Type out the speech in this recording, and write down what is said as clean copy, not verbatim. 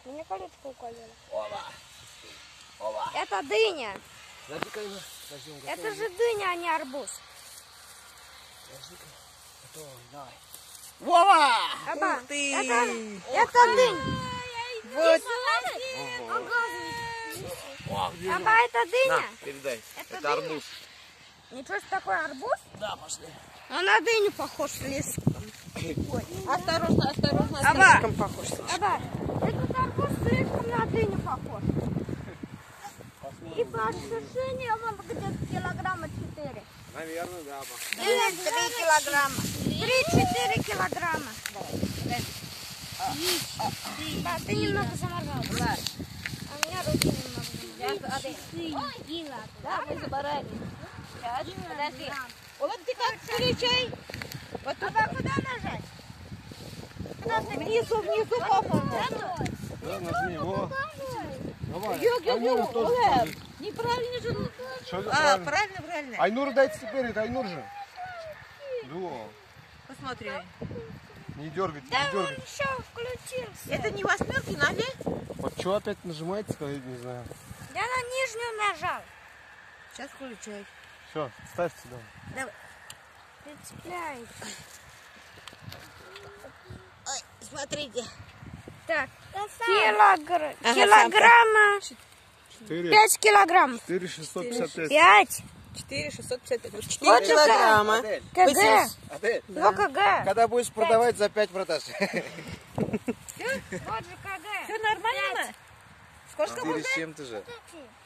Мне колечко укололо. Оба. Оба. Это дыня. Подожди-ка, Это же дыня, а не арбуз. Подожди-ка. Готово, давай. Вова! Аба, Ух ты! это дынь. Вот. Аба, это На, дыня. передай. Это Это арбуз. Ничего, что такое арбуз? Да, пошли. Он на дыню похож слишком. Осторожно, осторожно. Аба, Слишком похож. Аба, этот арбуз слишком на дыню похож. И по ощущениям он где-то килограмма 4. Наверное, да. Или 3 килограмма. 3-4 килограмма. Да, ты немного заморгал. А у меня руки немного заморгали. Да, мы забарали. Сейчас, подожди. Вот ты как включай. Вот туда. Куда нажать? Внизу, внизу, по-моему. Да, нажми, во. Давай. Ё-ё-ё, тоже Олег, скажи. неправильно же. Что за А, правильно? правильно, правильно. Айнур дайте теперь, это Айнур же. Во. Посмотри. Не дергайте, Да не он дергайте. еще включился. Это не восьмерки, Надя? Вот что опять нажимаете, сказать не знаю. Я на нижнюю нажал. Сейчас включай. Все, ставьте сюда. Давай. Прицепляется. Ой, смотрите. Так, Ага, килограмма. 4, 5 килограммов. 4 655. 5 4,655. 4 Вот килограмма. Адель, кг. Адель, 2 кг. когда будешь продавать за 5 продаж? Вот же кг. Все нормально? Сколько 4 с чем-то же.